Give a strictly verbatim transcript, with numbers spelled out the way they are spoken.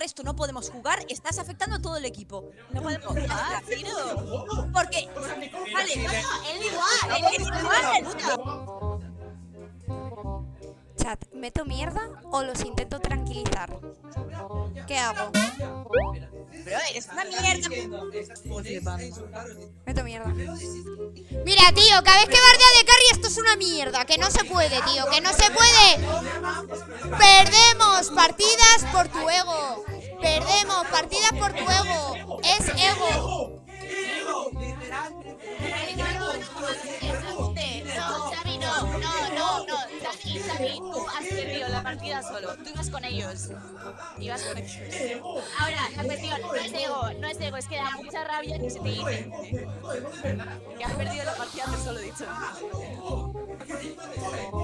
resto no podemos jugar, estás afectando a todo el equipo. No podemos jugar, tío. Porque, vale, No, no, él igual. él es igual. Chat, ¿meto mierda o los intento tranquilizar? ¿Qué hago? Pero eres una mierda. Meto mierda. Mira, tío, cada vez que bardea de carry esto es una mierda. Que no se puede, tío, que no se puede. Perdemos partidas por tu ego. Perdemos partidas por tu ego. Es ego. No, Xavi, no, no, no, no. Xavi, Xavi, tú has perdido la partida solo. Tú ibas con ellos. Ibas con ellos. Ahora, la cuestión no es ego, no es ego, es que da mucha rabia que se te dice que has perdido la partida, pero solo he dicho.